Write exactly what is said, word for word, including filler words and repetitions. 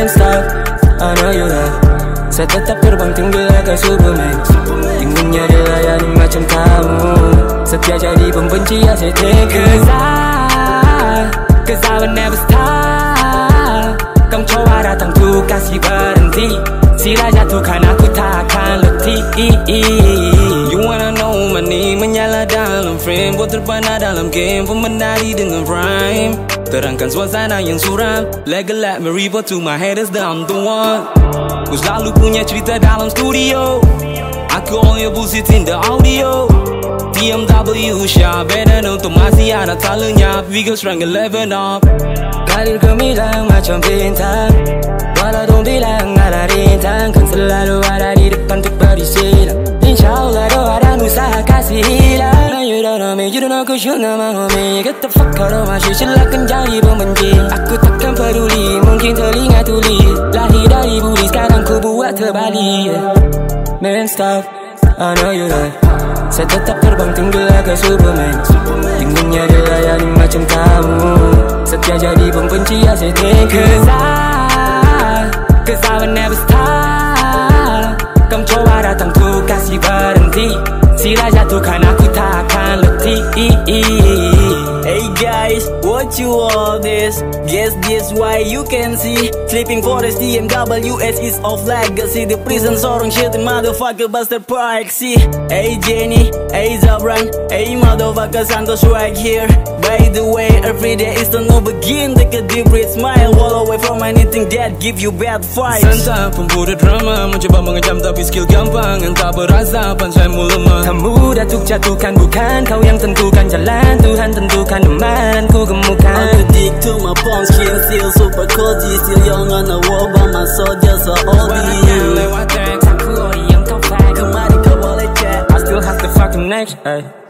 Man stop, I know you have. Saya tetap terbang tinggi lakai Superman. Inginnya dilayani macam kamu. Setia jadi pembenci ya saya take. Cause I, cause I will never stop. Kamu coba datang tuh kasih berhenti. Sila jatuhkan aku tak akan letih. You wanna know money menyala dalam frame, buat terpana dalam game, pemenari dengan rhyme. Terangkan suasana yang suram, legal let me report to my haters that I'm the one. Ku selalu punya cerita dalam studio, aku only bullshit in the audio. T M W shop, better untuk masih ada talentnya. We go strong eleven up. Karir gemilang macam bintang, walau dong bilang ada rintang, kan selalu ada di depan untuk berisilang. Insyaallah doa dan usaha kasih hilang. You don't know me, you don't know ku should nama homie. Get the fuck out of my shit, silakan jadi pembenci. Aku takkan peduli, mungkin telinga tuli. Lahir dari buli, sekarang ku buat terbalik. Man stop, I know you right. Saya tetap terbang tinggi lakai Superman. Inginnya dilayani macam kamu. Setia jadi pembenci ya saya take. Cause I, cause I will never stop. Kamu coba datang tuh kasih berhenti. Sila jatuhkan aku tak akan letih. Hey guys, what you all this? Guess this why you can see Sleeping Forest T M W S is of legacy. The prison sorong shit and motherfucker Buster Proxy. Hey Jenny, hey Zabran, hey motherfucker Santos right here. By the way, every day is the new begin. Take a deep breath, smile, wall away from anything that give you bad vibes. Santap pembuat drama, mencoba mengejam tapi skill gampang. Entah berasa pansaimu lemah. Tak mudah untuk jatuhkan, bukan kau yang tentukan jalan. Tuhan tentukan amalan ku gemukan. I'm addicted to my palm skin, still super cold. Still young on the wall, but my soldiers are all you. Lewat teks, aku ori yang kau fake. Kemari kau boleh chat, I still have the fucking next, ay.